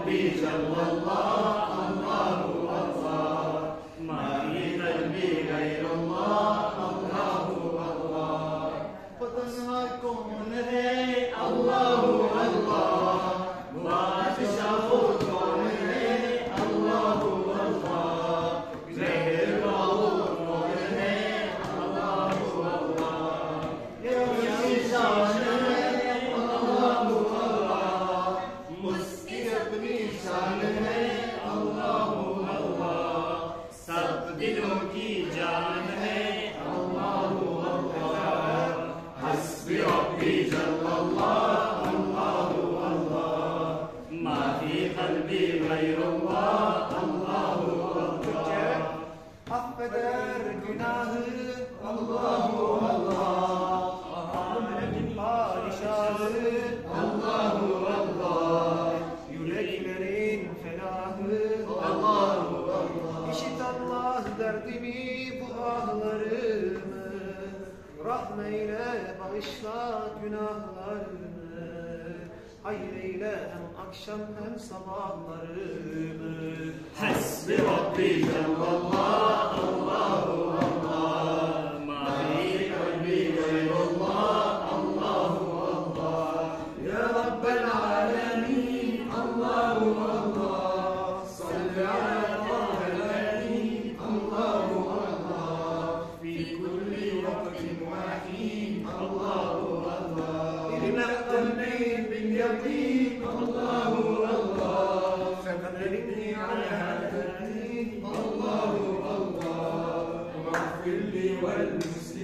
ربي جل الله الله الله ما في قلبي غير الله الله الله فتنها كون है الله الله बादशाह कौन है الله الله मेहरबान कौन है الله الله ये शान है الله الله मुस्की अपनी शान है الله الله सब दिलों की जान है الله الله हस्बी रब्बी जल्लल्लाह الله الله ما في قلبي غير الله الله الله affeder günahı الله الله Alemlerin padişahı الله الله yüreklerin felahı الله الله İşit Allah derdimi bu ahlarımı rahmeyle bağışla günahlarımı hayreyle hem akşam hem sabahlarımı Hasbi Rabbi Cellallah Allahu Allah ma fi kalbi gayrullah Allahu Allah Ya Rabbel Alemin Allahu Allah salli ala Taha'l Amin Allahu Allah fi kulli waqtin wa hin Allahu Allah إلنا التنين باليقين الله الله فقدرني على هذا الدين الله الله واغفر لي والمسلمين